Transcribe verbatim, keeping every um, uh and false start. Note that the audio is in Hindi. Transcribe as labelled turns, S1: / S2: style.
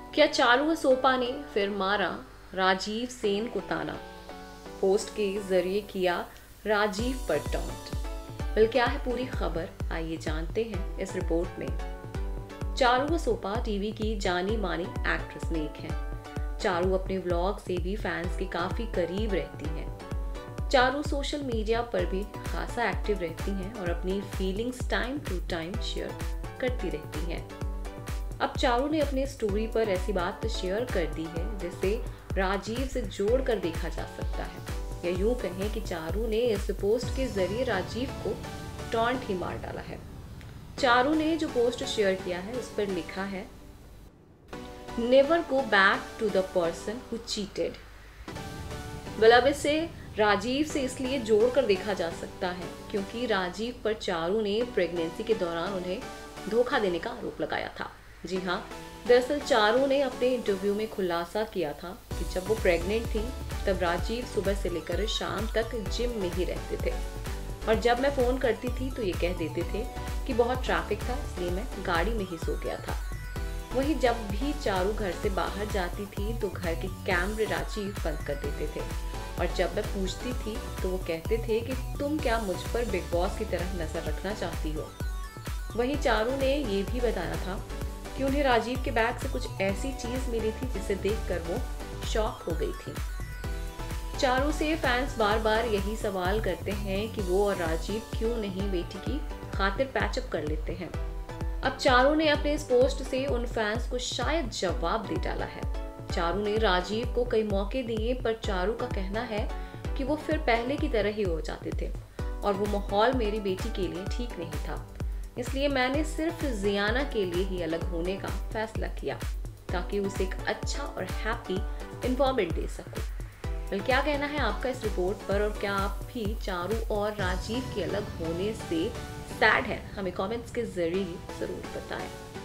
S1: क्या चारू सोपा ने फिर मारा राजीव सेन को ताना? पोस्ट के जरिए किया राजीव पर टॉन्ट। वेल, क्या है पूरी खबर, आइए जानते हैं इस रिपोर्ट में। चारू सोपा टीवी की जानी मानी एक्ट्रेस में एक है। चारू अपने व्लॉग से भी फैंस के काफी करीब रहती हैं। चारू सोशल मीडिया पर भी खासा एक्टिव रहती हैं और अपनी feelings time to time share करती रहती हैं। अब चारू ने अपने स्टोरी पर ऐसी बात शेयर कर दी है जिसे राजीव से जोड़ कर देखा जा सकता है, या यूं कहें कि चारू ने इस पोस्ट के जरिए राजीव को टॉन्ट ही मार डाला है। चारू ने जो पोस्ट शेयर किया है उस पर लिखा है, never go back to the person who cheated. Well, अब इसे राजीव से इसलिए जोड़कर देखा जा सकता है क्योंकि राजीव पर चारू ने प्रेगनेंसी के दौरान उन्हें धोखा देने का आरोप लगाया था। जी हाँ, दरअसल चारू ने अपने इंटरव्यू में खुलासा किया था कि जब वो प्रेग्नेंट थी तब राजीव सुबह से लेकर शाम तक जिम में ही रहते थे और जब मैं फ़ोन करती थी तो ये कह देते थे कि बहुत ट्रैफिक था इसलिए मैं गाड़ी में ही सो गया था। वहीं जब भी चारू घर से बाहर जाती थी तो घर के कैमरे राजीव बंद कर देते थे और जब मैं पूछती थी तो वो कहते थे कि तुम क्या मुझ पर बिग बॉस की तरह नजर रखना चाहती हो। वहीं चारू ने ये भी बताया था कि उन्हें राजीव के बैग से कुछ ऐसी चीज मिली थी जिसे देखकर वो शॉक हो गई थी। चारू से फैंस बार बार यही सवाल करते हैं कि वो और राजीव क्यों नहीं बेटी की खातिर पैचअप कर लेते हैं। अब चारू ने अपने इस पोस्ट से उन फैंस को शायद जवाब दे डाला है। चारू ने राजीव को कई मौके दिए पर चारू का कहना है कि वो फिर पहले की तरह ही हो जाते थे और वो माहौल मेरी बेटी के लिए ठीक नहीं था, इसलिए मैंने सिर्फ जियाना के लिए ही अलग होने का फैसला किया ताकि उसे एक अच्छा और हैप्पी एनवायरनमेंट दे सकूं। well, क्या कहना है आपका इस रिपोर्ट पर और क्या आप भी चारू और राजीव के अलग होने से सैड हैं? हमें कमेंट्स के जरिए जरूर बताएं।